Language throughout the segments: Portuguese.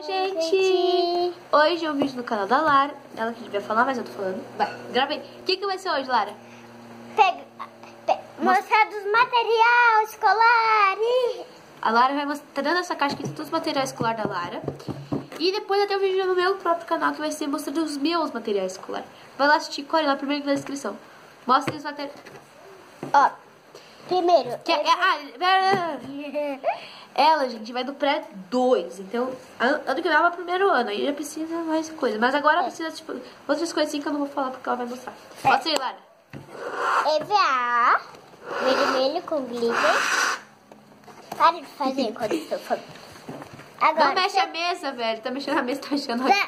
gente! Hoje é um vídeo no canal da Lara. Ela que devia falar, mas eu tô falando. Vai, gravei. O que vai ser hoje, Lara? Mostrar dos materiais escolares. A Lara vai mostrando essa caixa que tem todos os materiais escolares da Lara. E depois vai ter um vídeo no meu próprio canal que vai ser mostrando os meus materiais escolares. Vai lá assistir, corre lá primeiro na descrição. Mostra os materiais. Ó, primeiro. Ela, gente, vai do pré 2. Então, ano que vem ela vai pro primeiro ano. Aí já precisa mais coisa. Mas agora precisa, tipo, outras coisas assim que eu não vou falar porque ela vai mostrar. Mostra aí, Lara. EVA, vermelho com glitter. Para de fazer quando eu estou falando. Agora, não mexe a mesa, velho. Tá mexendo a mesa, tá mexendo a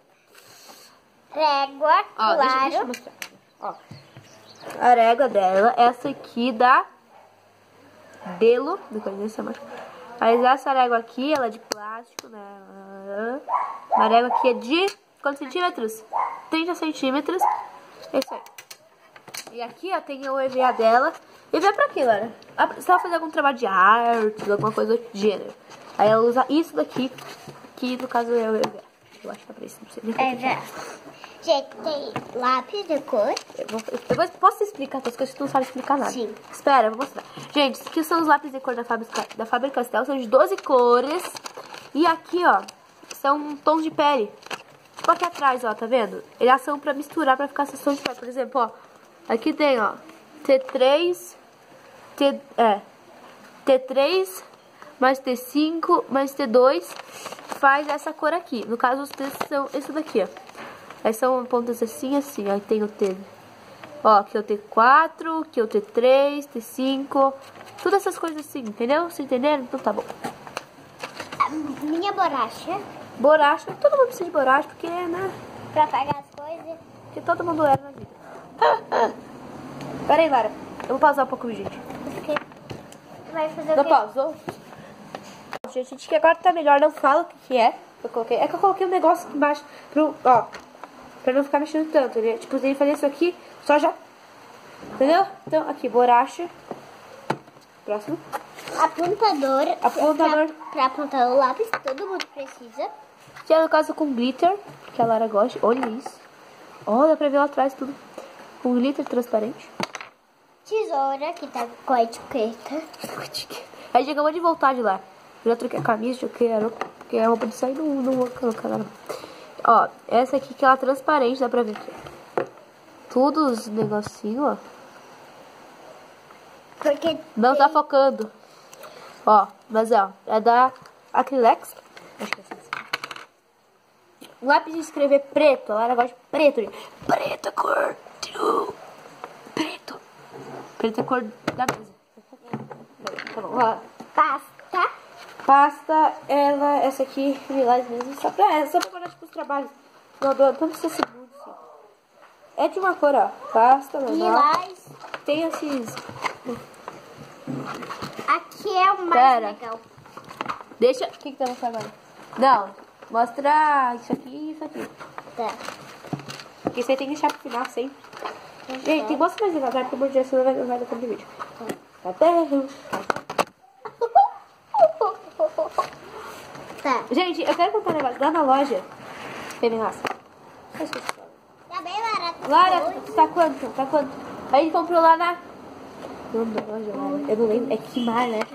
régua, ó, claro. deixa eu mostrar. Ó, a régua dela, essa aqui da Delo. Não conheço a marca. Mas essa régua aqui, ela é de plástico, né? A régua aqui é de quantos centímetros? 30 centímetros. É isso aí. E aqui, ó, tem o EVA dela. EVA pra quê, Lara? Se ela fazer algum trabalho de arte, alguma coisa do gênero. Aí ela usa isso daqui, que no caso é o EVA. Eu acho que é pra isso, não sei nem EVA. Gente, tem lápis de cor. Depois posso explicar as coisas que tu não sabe explicar nada. Sim. Espera, eu vou mostrar. Gente, esses aqui são os lápis de cor da Faber-Castell. São de 12 cores. E aqui, ó, são tons de pele. Tipo aqui atrás, ó, tá vendo? Eles são pra misturar, pra ficar esses tons de pele. Por exemplo, ó, aqui tem, ó, T3, T3 mais T5 mais T2 faz essa cor aqui. No caso, os T's são esse daqui, ó. Aí são pontas assim, assim. Aí tem o T. Ó, aqui é o T4, aqui é o T3, T5. Todas essas coisas assim, entendeu? Vocês entenderam? Então tá bom. A minha borracha. Borracha, todo mundo precisa de borracha, porque, né? Pra pagar as coisas. Porque todo mundo era na vida. Pera aí, Lara. Eu vou pausar um pouco o vídeo. Porque vai fazer Não o quê? pausou? Gente, acho que agora tá melhor. Não fala o que é. É que eu coloquei um negócio aqui embaixo pro, ó, pra não ficar mexendo tanto, né? Tipo, se ele fazer isso aqui, só já... Entendeu? Então, aqui, borracha. Próximo. Apontador. Apontador. Pra apontar o lápis, todo mundo precisa. Que é no caso com glitter, que a Lara gosta. Olha isso. Ó, dá pra ver lá atrás tudo. Com glitter transparente. Tesoura, que tá com a etiqueta. Aí chegamos de voltar de lá. Eu já troquei a camisa, troquei a roupa, porque a roupa de sair não vou colocar nada. Ó, essa aqui que ela é transparente, dá pra ver aqui. Tudo os negocinhos, ó. Porque Não tá focando. Ó, mas ó, é da Acrylex. Acho que é assim. Lápis de escrever preto. A Lara gosta de preto. Preto é cor. Preto. Preto é cor da mesa. Tá bom, ó. Pasta, essa aqui, lilás mesmo, só pra guardar tipo os trabalhos. Não precisa ser muito assim. É de uma cor, ó. Pasta, normal. lilás. Tem esses. Aqui é o mais legal. Deixa. O que tá mostrando agora? Não, mostra isso aqui e isso aqui. Tá. Porque isso aí tem que deixar pro final sempre. Gente, tem mostra mais devagar, porque o dia senão não vai dar tempo de vídeo. Até. Tá. Gente, eu quero contar um negócio. Lá na loja. Feminaça. Tá bem barato. Lara, tá quanto? Tá quanto? A gente comprou lá na. Nome da loja, Lara. Eu não lembro. É Kimar, né?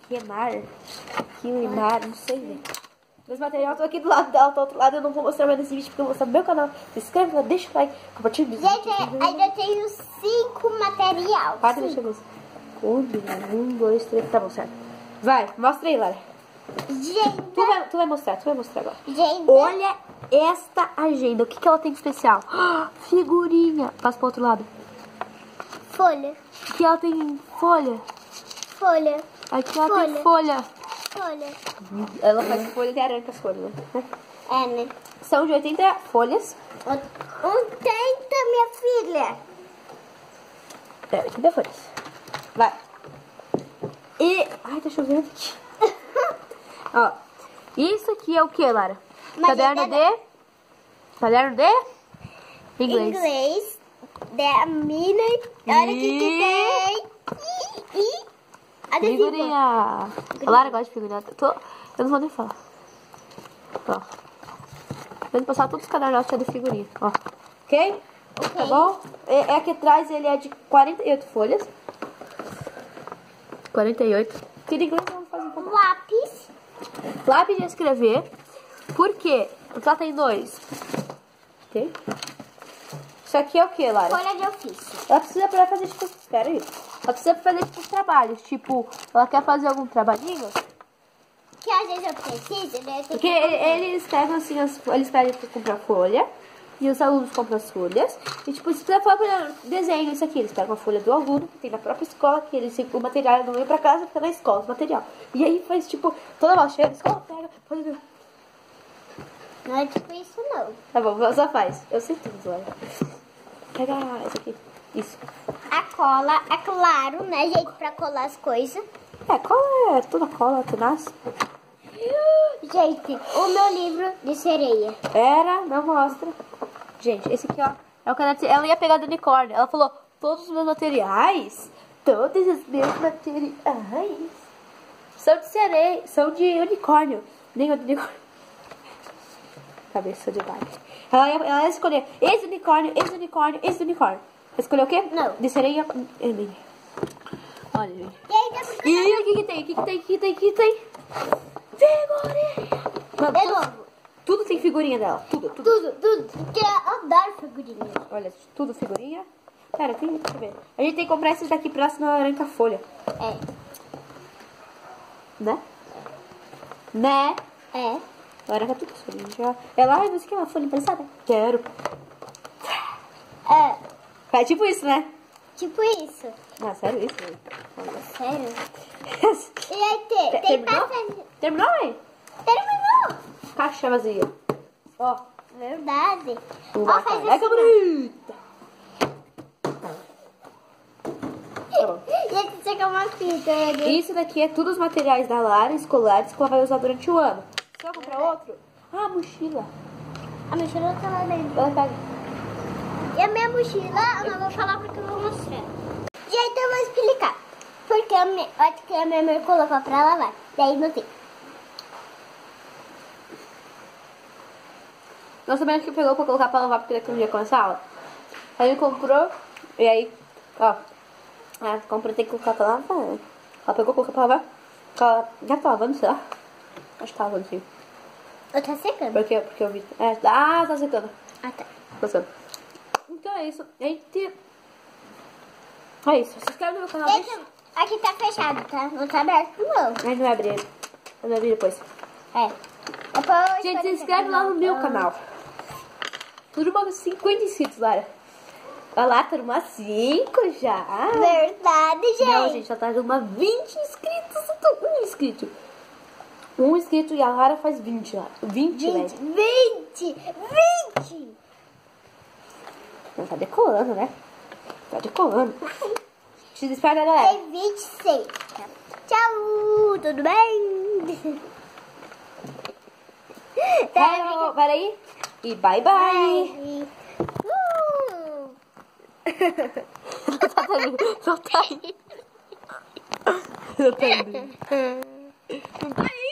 Kimar, não sei, velho. Meus materiais estão aqui do lado dela, do outro lado. Eu não vou mostrar mais nesse vídeo porque eu vou mostrar no meu canal. Se inscreve lá, deixa o like, compartilha o vídeo. Gente, ainda tenho 5 material. Para, deixa eu ver. 1, 2, 3. Tá bom, certo. Vai, mostra aí, Lara. Gente, Tu vai mostrar agora. gente. Olha esta agenda. O que ela tem de especial? Figurinha. Passa pro outro lado. Folha. Aqui ela tem folha. Folha. Aqui ela tem folha. Folha. Ela faz folha e arranca as folhas, né? É, né? São de 80 folhas. 80, minha filha. É, 80 folhas. Vai. E... Ai, tá chovendo aqui. Ó. Isso aqui é o que, Lara? Caderno de inglês. Da mina. Olha o que tem. E adesivo. Figurinha. A Lara gosta de figurinha. Eu não vou nem falar. Ó. Vamos passar todos os cadernotes de figurinha, ó. Ok? Tá bom? Aqui atrás ele é de 48 folhas. 48. Que de inglês vamos fazer um lápis. Lápis de escrever. Por quê? Só tem 2. Ok? Isso aqui é o que, Lara? Folha de ofício. Ela precisa pra fazer, tipo... Pera aí. Ela precisa fazer, tipo, trabalhos. Tipo, ela quer fazer algum trabalhinho. Que às vezes eu preciso, né? Porque eles pegam assim, eles pedem pra comprar folha. E os alunos compram as folhas. E tipo, se você for desenho isso aqui, eles pegam a folha do aluno, que tem na própria escola, que eles, o material não vem pra casa, fica na escola, o material. E aí faz tipo, toda a chega, a escola pega, faz... Não é tipo isso não. Tá bom, só faz. Eu sei tudo, olha. Pega isso aqui. Isso. A cola, é claro, né, gente, pra colar as coisas. Cola é toda cola, tenaz. Gente, o meu livro de sereia. Não mostra. Gente, esse aqui, ó, é o canal. Ela ia pegar do unicórnio. Ela falou, todos os meus materiais, todos os meus materiais são de sereia, são de unicórnio. Nem o de unicórnio. Cabeça de baixo. Ela ia escolher esse unicórnio, esse unicórnio, esse unicórnio. Escolheu o quê? Não. De sereia. Olha, gente. E aí, depois E o que tem? O que tem? Figurinha! Mano, de novo. tudo tem figurinha dela. Tudo. Tudo. Porque eu adoro figurinha. Olha, tudo figurinha. Pera, deixa eu ver. A gente tem que comprar esses daqui pra senão arranca a folha. Né? Arranca tudo as folhas. Ela, ai, você quer uma folha emprestada? Quero. É tipo isso, né? Tipo isso. Ah, sério isso? Olha. Sério? E aí tem passagem. Terminou, mãe? Terminou. Caixa vazia. Ó. Verdade. Uma Ó, faz caneca assim, bonita. Tá bom. Gente, isso aqui é uma fita. Isso daqui é tudo os materiais da Lara, escolares, que ela vai usar durante o ano. Você vai comprar outro? Ah, mochila. A mochila tá lá dentro. Ela pega. E a minha mochila, eu não vou falar porque eu vou mostrar. Gente, eu vou explicar. Porque acho que a minha mãe colocou pra lavar. Daí não tem. Nós também que pegou pra colocar pra lavar porque daqui um dia começa a aula. Aí ele comprou, e aí, ó. Comprou, tem que colocar pra lavar. Ela pegou, colocou pra lavar. Ela já tá lavando, sei lá. Acho que tá lavando, sim. Eu tá secando. Porque eu vi. Tá secando. Ah, tá. Tá secando. Então é isso. Gente. É isso. Se inscreve no meu canal. Gente, aqui tá fechado, tá? Não tá aberto, não. A gente vai abrir. Eu vou abrir depois. Depois Gente, se inscreve lá no meu canal. Tudo uma 50 inscritos, Lara. Olha lá, tá numa 5 já. Verdade, gente. Não, gente, já tá numa 20 inscritos. Eu tô um inscrito. Um inscrito e a Lara faz 20 lá. 20, velho. 20. Não, tá decolando, né? Tá decolando. Se despede, galera. Tem 26. Tchau, tudo bem? Peraí. E bye, bye. Não tá indo. Não tá indo.